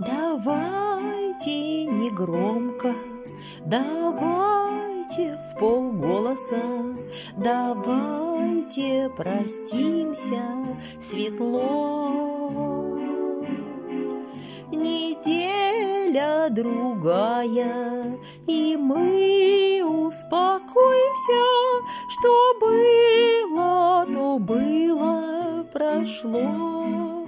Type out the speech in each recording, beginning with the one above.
Давайте негромко, давайте вполголоса, давайте простимся светло. Неделя другая, и мы успокоимся, что было, то было, прошло.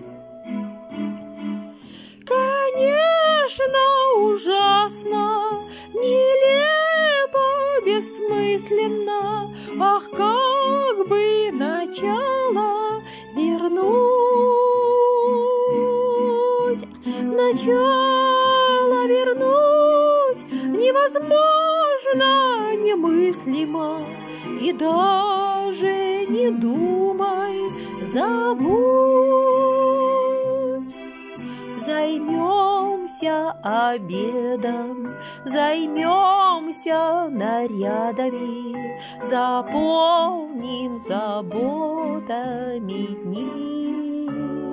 Конечно, ужасно, нелепо, бессмысленно, ах, как бы начало вернуть. Начало вернуть невозможно, немыслимо, и даже не думай, забудь. Займемся обедом, займемся нарядами, заполним заботами дни.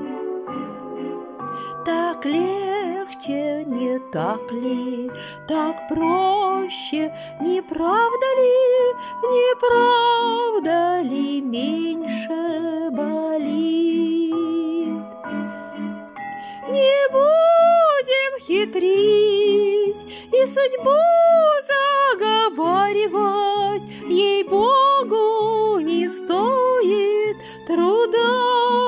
Так легче, не так ли? Так проще, не правда ли? Не правда ли меньше болит? Не будем хитрить и судьбу заговаривать, ей-богу, не стоит труда.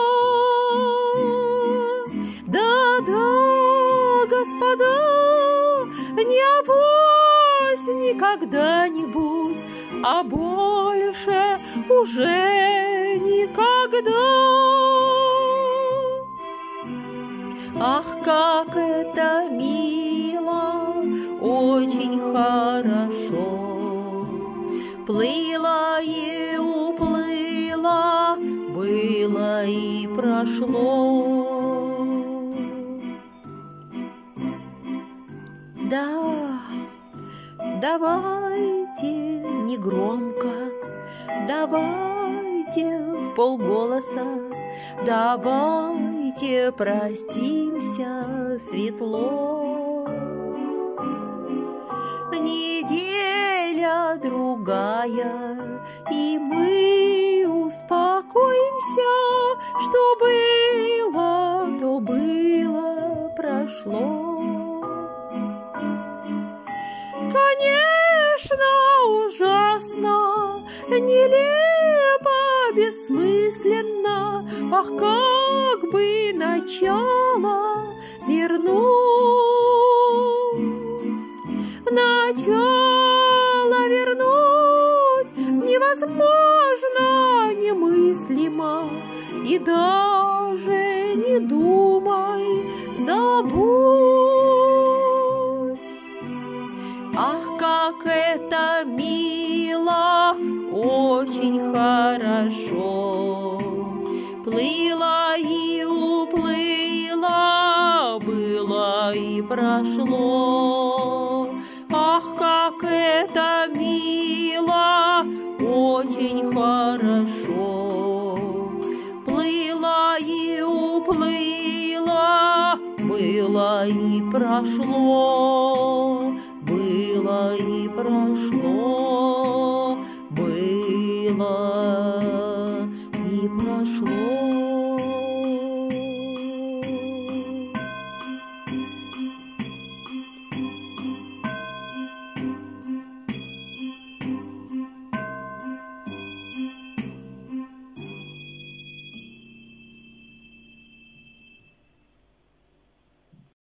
Да-да, господа, не авось никогда-нибудь, а больше уже никогда. Ах, как это мило, очень хорошо. Плыло и уплыло, было и прошло. Да, давайте негромко, давайте вполголоса, давайте простимся светло. Неделя другая, и мы успокоимся, что было, то было, прошло. Конечно, ужасно, нелепо, бессмысленно, ах, как бы начало вернуть. Начало вернуть невозможно, немыслимо, и даже не думай, забудь. Ах, как это мило, очень хорошо. Плыло и уплыло, было и прошло. Ах, как это мило, очень хорошо. Плыло и уплыло, было и прошло. Было и прошло, было и прошло.